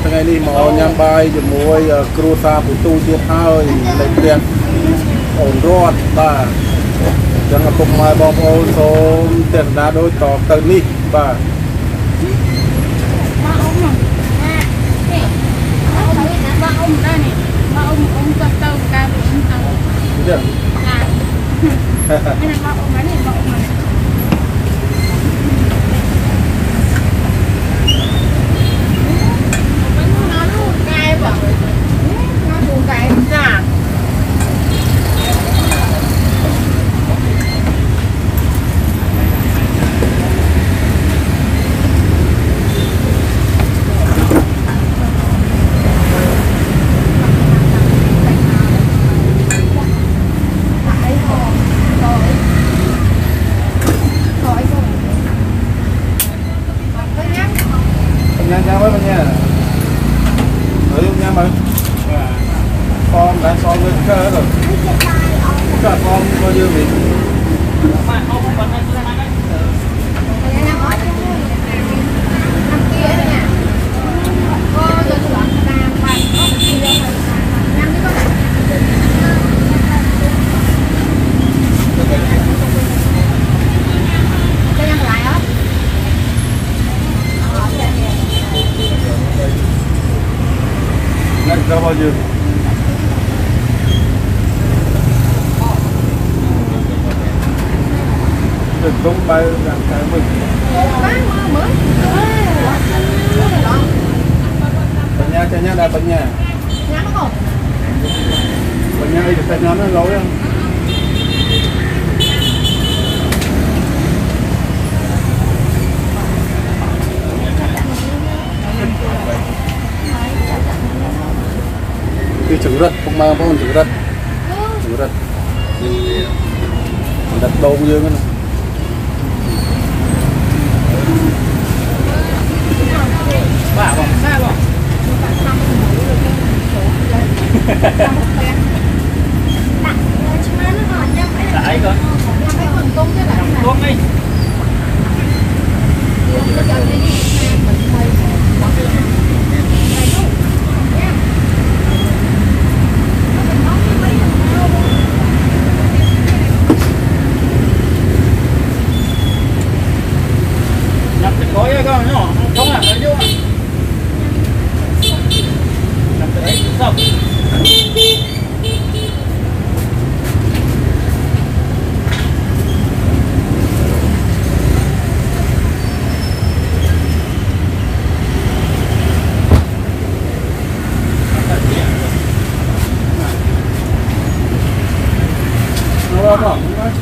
ថ្ងៃនេះមកញ៉ាំបាយជាមួយគ្រួសារពូទូទៀតហើយលេខផ្ទះអូនរត់បាទចឹងឪពុកម៉ែបងប្អូនសូមទស្សនាដូចតទៅនេះបាទមកអ៊ំនេះមកអ៊ំដែរនេះមកអ៊ំទៅកាយវិញទៅចានេះមកអ៊ំនេះមកអ៊ំនេះ nhá với nha thử nha mà con đã so với cơ rồi các con bao nhiêu vị cho bao nhiêu đừng đúng bay làm cái mình bên nhà đây bên nhà bên nhà đi được nó lối không cái trứng rật không mang con trứng rật đặt đâu như thế này bà bỏ xa bỏ đấy cơ công đi có cái con nhỏ không là nó vô làm cái đấy xong nó không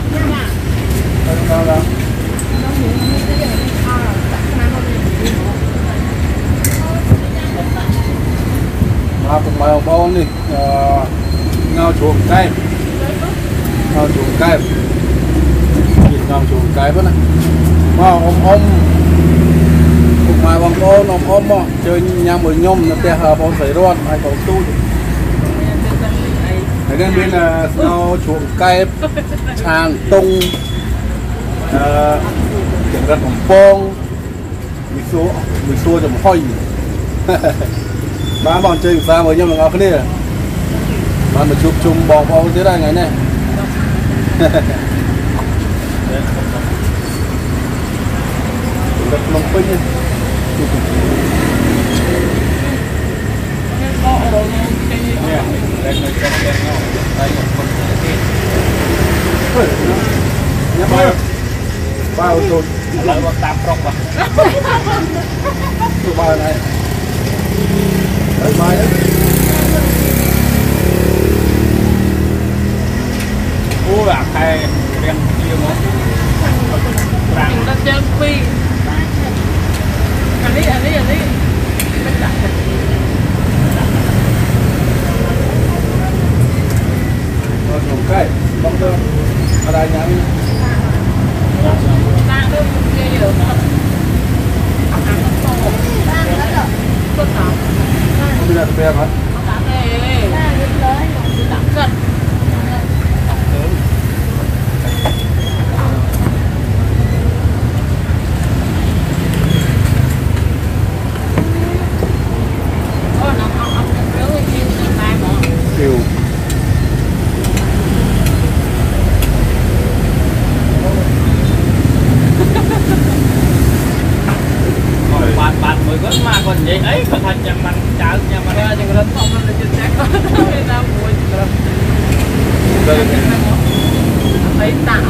cùng mèo bao này ngao chuồng cây nhìn ngao chuồng cây vậy này mà ôm cùng mèo bằng ôm mà chơi nhà mười nhom nó te hờ bao sấy ron ai còn tu cái bên bên là ngao chuồng cây tràng tung chẳng gần bằng pong mì xua chấm hoi bán bọn chơi xa mới nhưng mà ngọc này bán mà chụp chung bò bò thế này ngày này đất lông pin nha bao rồi lại một tạp rộng à tụi bao này đấy mai đấy ô là thay đen kia mà rạng nó chơi phi anh đi cái bông thơm ở đây nhá ta đưa kia được bây giờ tụi em hả? mình vậy ấy có thành chẳng mình chợ nhà mình ra nhưng mà không là chính xác có ra mùi thấy tặng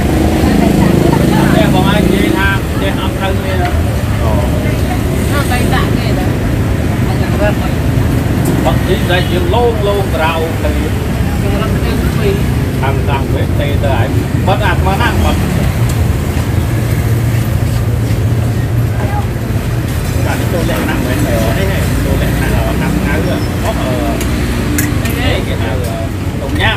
đây còn ai chơi tham chơi học thân đi đó nó tay tặng này đó bật đi ra chuyện luôn luôn rau thì thằng biết thì tới bắt ăn mà ăn bật cả cái tôi nặng bên này đấy này tôi nặng áo rồi có cái nào đồng nhâm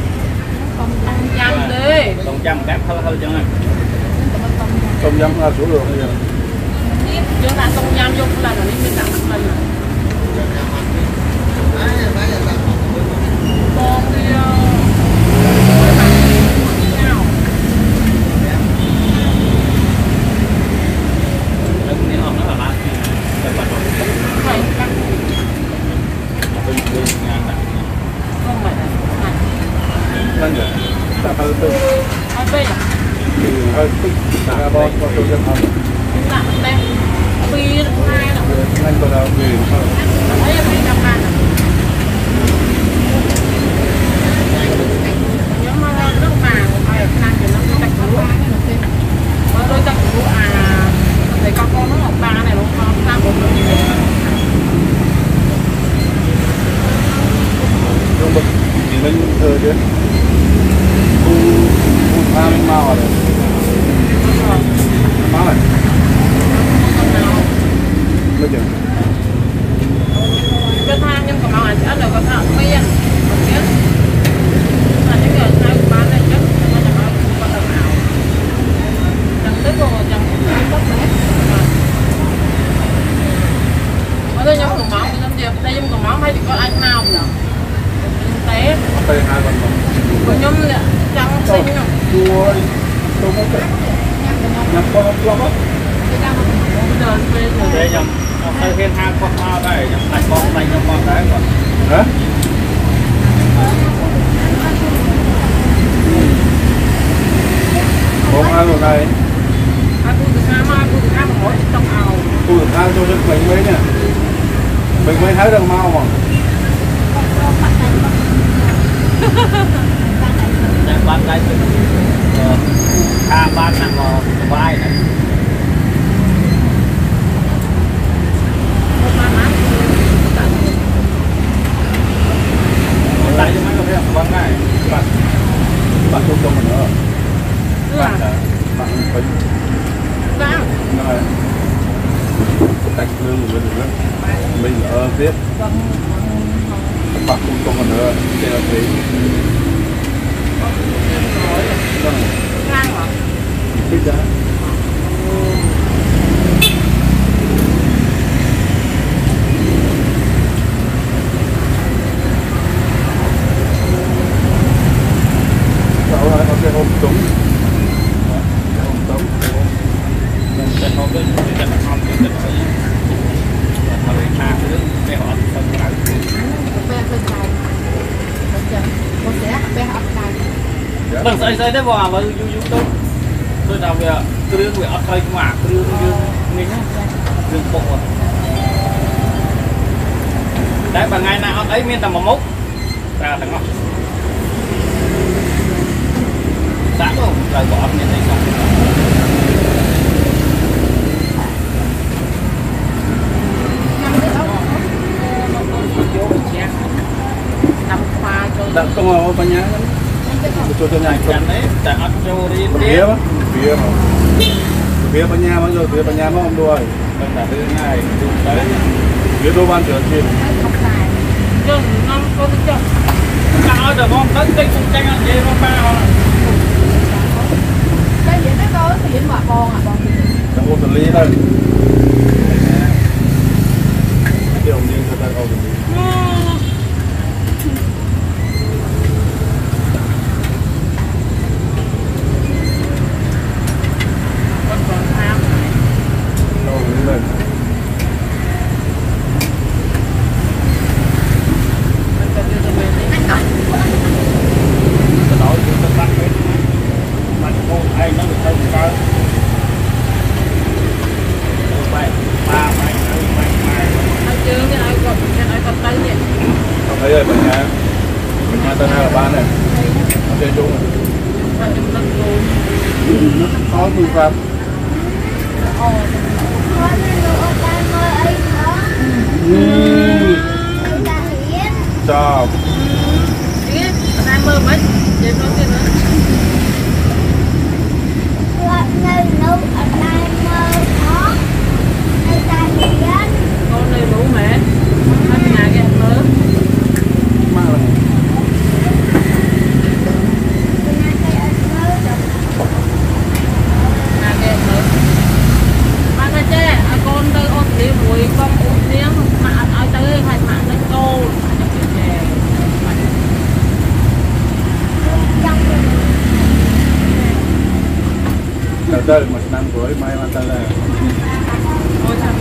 đi đồng nhâm kém hơi chân này đồng nhâm là số lượng bây giờ chúng ta đồng nhâm vô là nó đi nặng mình con đi นั่นเหรอแต่เขาตึ้งเขาตึ้งแต่เขาบอกว่าตัวจะทำนั่นก็เราเองเขาdùng bực thì mình chứ u tham mau rồi má này bây giờ cái thang nhưng còn mà ăn được có thằng miên còn biết là những người sai của bạn này chắc nó là có thằng nào chẳng tới rồi chẳng có hết mà tôi nhóm còn máu thì làm đây nhưng còn máu hay thì có anh nào nhỉ té tay hai lần của nhóm chẳng xinh nhỉ tôi không có nhắm con không có để nhầm thay thêm hai con hoa đây nhầm tay con tay nhầm con đấy còn hả không ai rồi này ai cũng được hai mà mỗi trong ảo tôi được ăn cho mình mấy nè mình mới thấy được mau mà bán đây bán nằm vai này tại cho mấy cái này bán này bạn chung chung mình nữa bạn phải rồi tách lương của mình ở tiếp bạn chung chung mình nữa thì là gì ngang hả thích đó rồi ok ôm trúng ôm trúng mình sẽ không có gì để mà không được phải thời gian cứ để họ phân lại bằng sợi dây đấy vào mà tôi đào về từ về ở thời mà từ mình từ bộ đấy bằng ngày nào ấy miền tầm một mốc ra thằng ngọc sáng không rồi bỏ miền tây xong đặt công vào bên nhà cho nhà chẳng đấy tại ăn cho đi phía bên nhà bao giờ phía bên nhà nó không đuôi mình đã đưa ngay tới phía đôi ban trở trên nhưng nó có cái chồng nói được không tới tinh cũng tranh ăn gì không ba cái gì nó có thì mà con trong một lý đây điều như người ta câu phương pháp chào đang mơ mấy chị nói kia nữa con này đủ mẹ ăn nhà cái nữa mà là nhà cái nữa ba cái che con tới ôn đi mùi con uống tiếng mà ở tới hai mạng nó cô từ từ một năm cuối mai mà từ là ôi thằng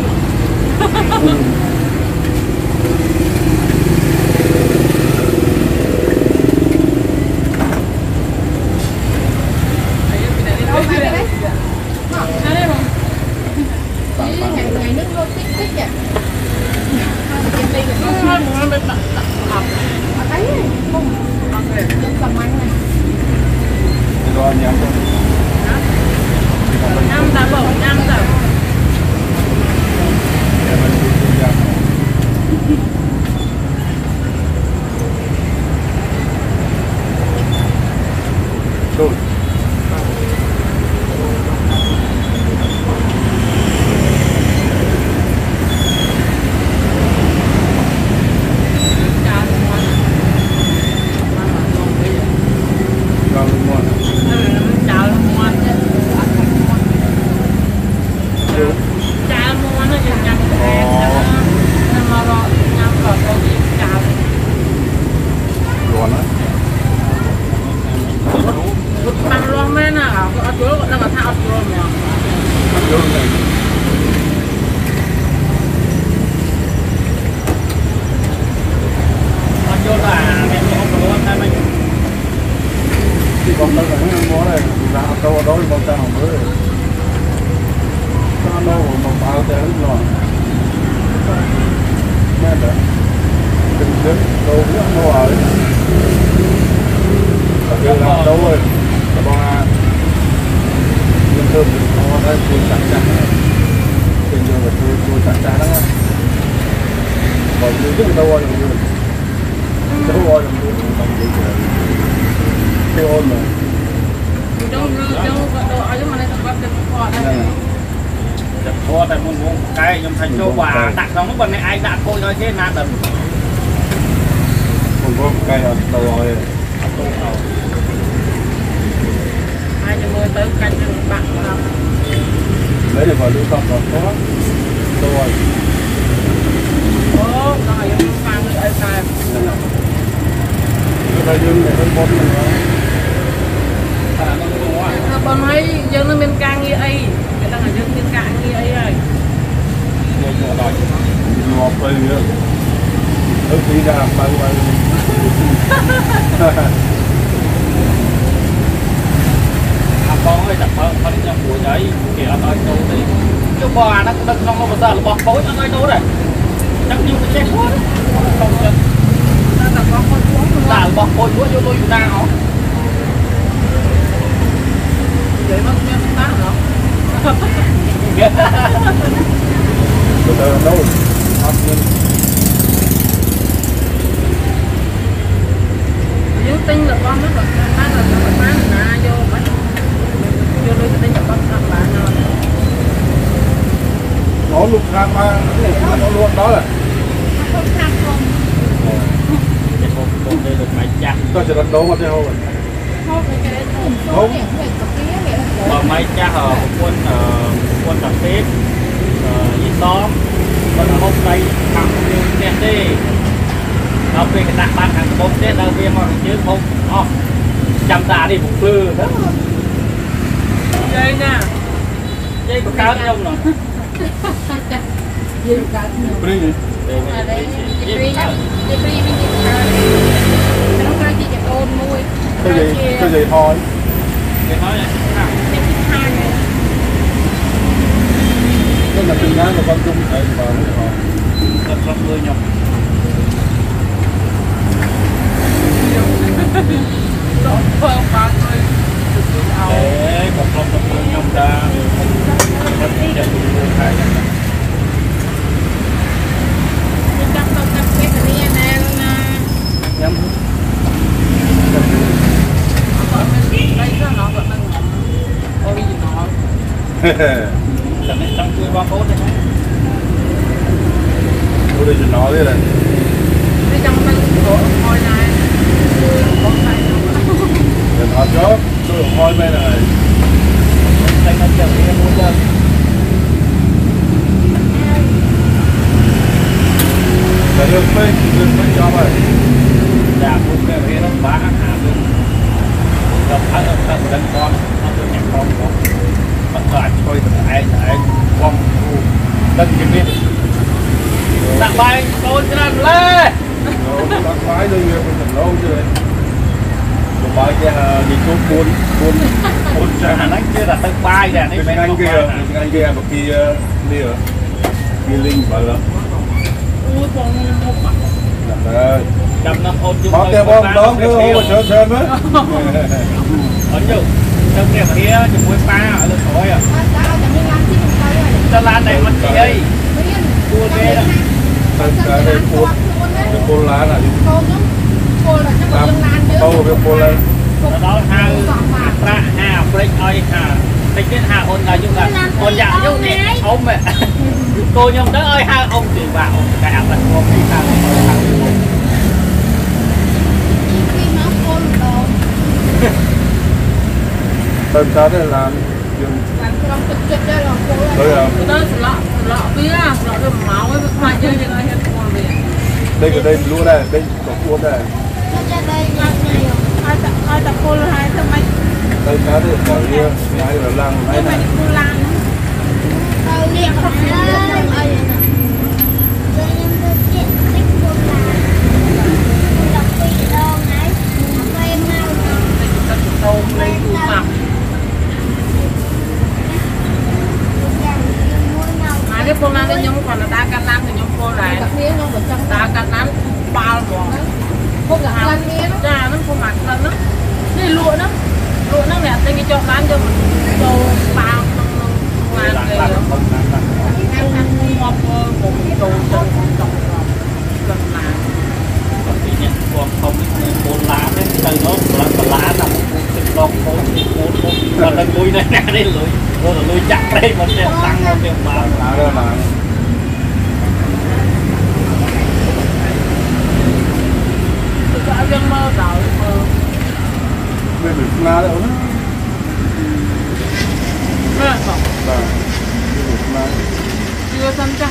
ngày nước luôn tích tích vậy. nó bị bật học Ở đấy không cầm anh này. rồi nhắm thôi nhâm ta bổ nhâm ta rồi con đâu là cái món này ra đâu đó thì con ta không mới sao đâu mà bao thế rồi nghe được đừng đứng đâu cũng không ở giờ làm đâu rồi bọn lương thơm nó đã cua chặt chặt bây giờ là cua chặt chặt đó còn như rất đâu rồi đâu rồi bằng gì theo ôn mà Thôi tại muốn uống cái nhưng thành châu quả đặt nó bên này ai đặt thôi thôi thế nào đầm không có cây ở đâu rồi ai cho mưa tới canh cho bạn không lấy được vào lưu thông còn có đâu rồi ố rồi em mang đi ai tài cái này dương này hơi bom này bọn ấy dân nó bên càng như ấy người ta là dân bên càng như ấy rồi ngọt bây giờ ước đi ra bao bao con ơi đặt con đi nhầm buổi đấy kể là nói đâu đi chứ bò nó đừng không có bao giờ là bò tối nó nói đâu đấy chắc như cái chết quá không được ta là con xuống là bò tối quá vô tôi nào vậy mà không biết ta hả từ từ đâu học lên nếu tin là con nó còn ta là nó còn bán là vô bắt vô đây tin là con làm bạn nào nó lục ra mà nó luôn đó là Không tham không. con đây được máy chặt tôi sẽ đánh đấu mà theo rồi Không cái số điểm về cái kia về và máy chặt ở quân tập tiếp gì xóm còn ở hôm nay thằng như thế đi đâu về cái đặt ban hàng bông thế đâu về mà chứ không chăm ta đi một lư đó chơi nha dây có cáo không nè gì cả. Bring đi Ở đây cái free nhá. Cái free mình nó ra chị cái ôn môi. cái gì thôi để nói này Cái hai này. nó là từng ngày mà con chung thấy vào rất rất mưa nhọc không bao người เอาผมลองตะกุยยำดามันจะดูใครจับต้องจับเป็นอะไรแน่เลยนะยำ đây cho nó vẫn đang original จะไม่ต้องคุยว่าโค้ดได้ไหม original đấy này đây trong bên của ngôi này có tay đừng hỏi chốt tôi hỏi bên này แต่ก็จะเรียนรู้เรื่อง là được mấy cho mày จากคุณแม่เรียนต้องบ้าหาดูเราพักเราพักดันก้อนเราตัวอย่างก้อนก้อนมันก็อาจช่วยแต่ไอ้ว่องดูดันกินนี่ตักใบโดนกระนั้นเลย bác phái đi mình lâu chưa một bài kia đi chốt buôn buôn คุณจะหานักเชื่อแต่ตึกใบเนี่ยนี่ cái เป็น anh ต้อง kia cái anh kia một kia đi ở kia linh bảo là ui con một mặt là จำน้ำอนอยู่ có kia bom đón cứ hô mà chơi á ởอยู่เจ้าเนี่ยเฮียจะมวยปลาเรื่องถอยอ่ะเราจะมีงานที่มันไปเลยตลาดไหนมันดีไม่เรียนตัวเด้อ cái đây buôn cái buôn lá là đi โคมโคละจะบอกยังงานเยอะ câu cái buôn lên แล้วเราหาพระหาเปรย์อ้อยหาไปกินหาคนอายุกันคนอยากยุ่งเนี่ยอมอ่ะโกยมเด้อเอ้ยหาอมตีบ่าวแต่อาบัติโกไม่ทำที่น้องโคมโต tên sao đấy làm dùng ลองจุดๆได้ลองโคเลย đây là cái đó lọ bia lọ cái máu cái khoai chơi như này hết con bia đây lúa đây đây có cuốn đây ก็จะได้ยังไงเอาแต่โคละหายทำไม đây cá đây có kia cái là lăng ทำ cái ไม này โคราณเราเรียกเขาเรียกอะไรนะเรายังจะเจ็บติ๊กโคราณเราไปลองไหนไปเมา cái tôm này tủ mặt cái phô lan cái nhóm còn là ta cắt lăn thì nhóm phô lại ta cắt lăn bao bỏ phô cả hàng ra nó phô mặt lần đó đây lụa nó đẹp đây cái cho lăn cho mình cho bao ngoài cái ngọt một đồ trồng lần nào ทีนี้พวกเขาโบราณเนี่ยเคยรถโบราณน่ะเป็นลองโบราณมันเลยลุยในนาได้เลยเราลุยจับได้มันเนี่ยตั้งเราเตรียมมา lá đây là cho dân mơ đợi mơ bên mình lá đấy nó mơ không là lá chưa xong chắc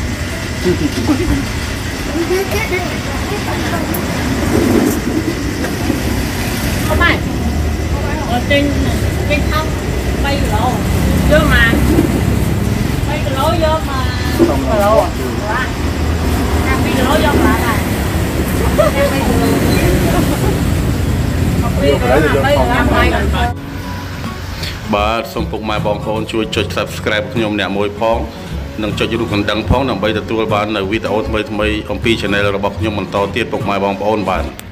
không phải ở trên không bay lỗ vô mà bay cái lỗ vô mà xong cái là lỗ à đang bay cái lỗ vô mà này bay cái បាទសូមពុកម៉ែបងប្អូនជួយចុច Subscribe ខ្ញុំអ្នកមួយផងនិងចុចរូបកណ្ដឹងផងដើម្បីទទួលបាននូវវីដេអូថ្មីៗអំពី Channel របស់ខ្ញុំបន្តទៀតពុកម៉ែបងប្អូនបាទ